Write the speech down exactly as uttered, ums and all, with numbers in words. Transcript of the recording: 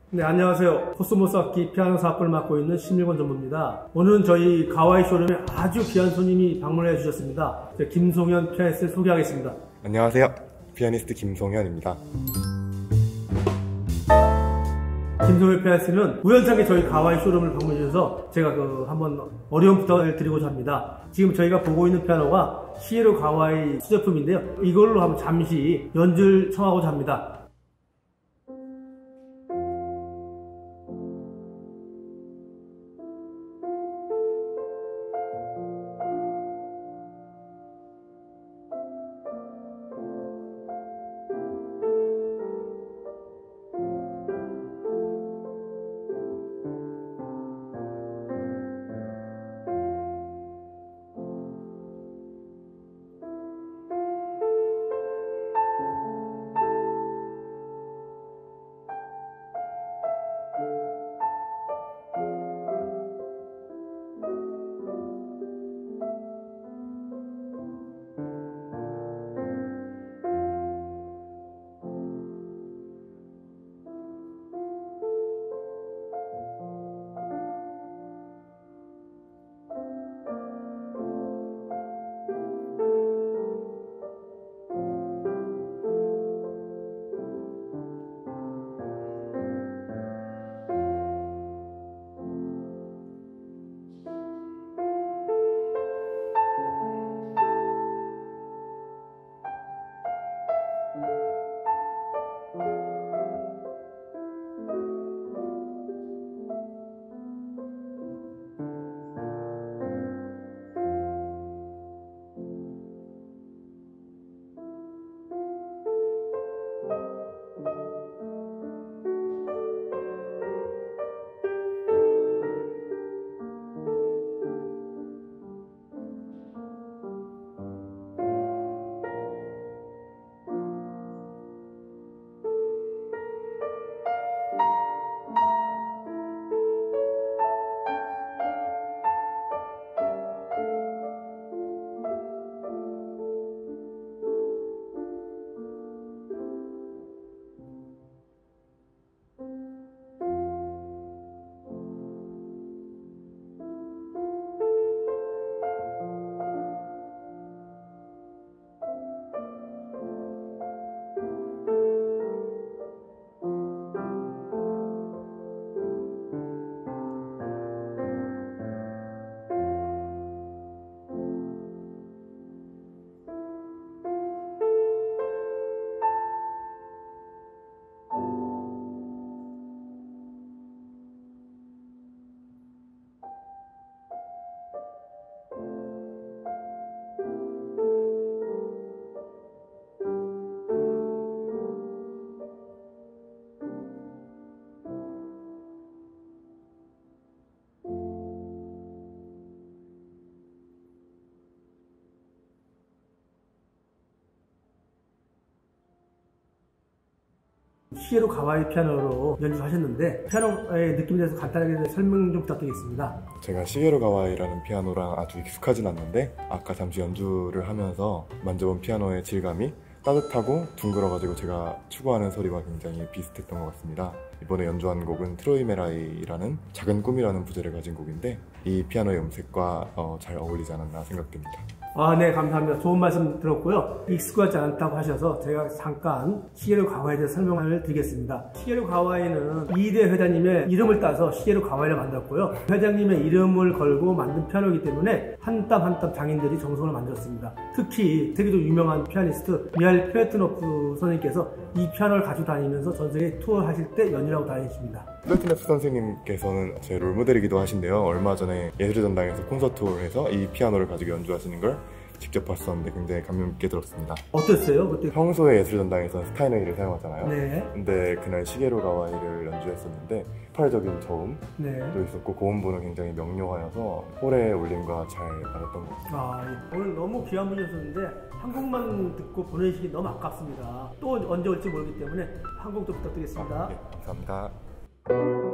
네, 안녕하세요. 코스모스 악기 피아노 사업을 맡고 있는 심일권 전무입니다. 오늘은 저희 가와이 쇼룸에 아주 귀한 손님이 방문해 주셨습니다. 김송현 피아니스트를 소개하겠습니다. 안녕하세요. 피아니스트 김송현입니다. 김송현 피아니스트는 우연찮게 저희 가와이 쇼룸을 방문해 주셔서 제가 그 한번 어려운 부탁을 드리고자 합니다. 지금 저희가 보고 있는 피아노가 시에로 가와이 수제품인데요. 이걸로 한번 잠시 연주를 청하고자 합니다. 시에로 가와이 피아노로 연주하셨는데 피아노의 느낌에 대해서 간단하게 설명 좀 부탁드리겠습니다. 제가 시게로 가와이라는 피아노랑 아주 익숙하진 않는데 아까 잠시 연주를 하면서 만져본 피아노의 질감이 따뜻하고 둥그러가지고 제가 추구하는 소리와 굉장히 비슷했던 것 같습니다. 이번에 연주한 곡은 트로이 메라이라는 작은 꿈이라는 부제를 가진 곡인데 이 피아노의 음색과 어, 잘 어울리지 않았나 생각됩니다. 아, 네, 감사합니다. 좋은 말씀 들었고요. 익숙하지 않다고 하셔서 제가 잠깐 시게로 가와이에 대해서 설명을 드리겠습니다. 시게로 가와이는 이대 회장님의 이름을 따서 시게로 가와이를 만들었고요. 회장님의 이름을 걸고 만든 피아노이기 때문에 한 땀 한 땀 장인들이 정성을 만들었습니다. 특히 되게도 유명한 피아니스트 미하일 플래트노프 선생님께서 이 피아노를 가지고 다니면서 전 세계 투어 하실 때 연주하고 다니십니다. 플래트노프 선생님께서는 제 롤모델이기도 하신데요. 얼마 전에 예술의 전당에서 콘서트를 해서 이 피아노를 가지고 연주하시는 걸 직접 봤었는데 굉장히 감명 깊게 들었습니다. 어땠어요? 그때? 평소에 예술의 전당에서는 스타이너이를 사용하잖아요. 네. 근데 그날 시게로 가와이를 연주했었는데 폭발적인 저음도 네. 있었고 고음부는 굉장히 명료하여서 홀의 울림과 잘 맞았던 것 같습니다. 아, 예. 오늘 너무 귀한 분이셨는데 한국만 듣고 보내시기 너무 아깝습니다. 또 언제 올지 모르기 때문에 한국도 부탁드리겠습니다. 아, 네, 감사합니다.